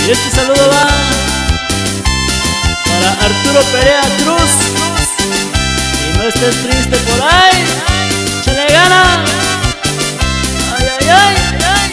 Y este saludo va para Arturo Perea Cruz. Y no estés triste por ahí, échale gana. Ay, ay, ay, ay.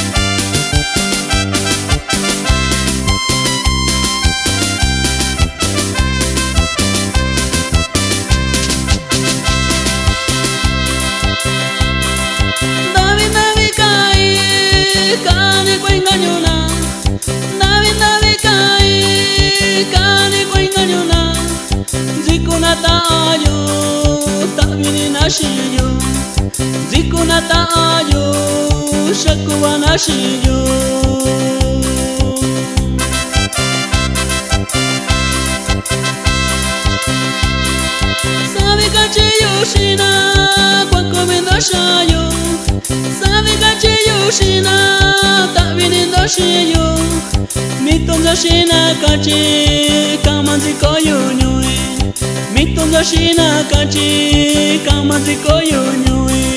David David kai kani ko engañona. David David kai kani ko engañona. Zikuna tayo tabini nashiyo. Zikuna tayo shakuwa nashiyo. Sabe kachiyoshina kwa komendashayo. Sabe kachiyoshina tabini ndashiyo. Mitondashina kachi kamanzi koyunyui. Mitondashina kachi kamanzi koyunyui.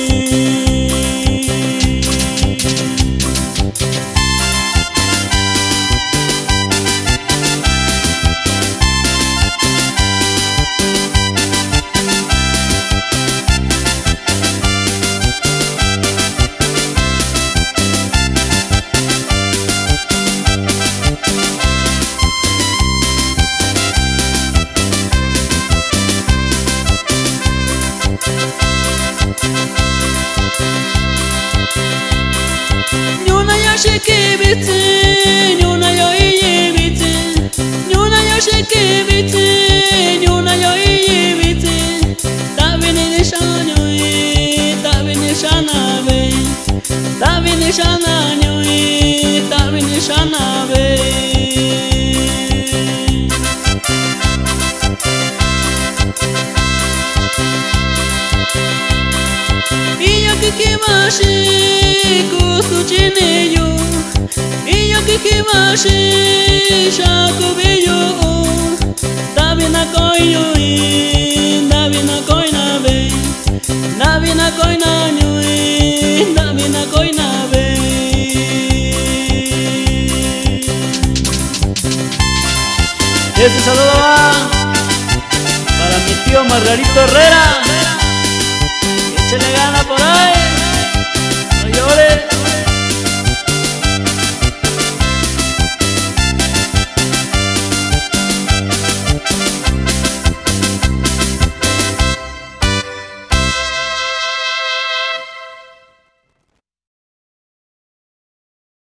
Nyuna yo shikibiti, nyuna yo iyibiti. Nyuna yo shikibiti, nyuna yo iyibiti. Tabini nishanyoyi, tabini shanabe. Tabini shananyoyi, tabini shanabe. Iyo kikimashi kusuchineyo. Iyo kikimashi shakubiyo. Dabina koyo dabina koinabe. Dabina koinanyoy, dabina koinabe. Este saludo va para mi tío Margarito Herrera. Échale gana por ahí.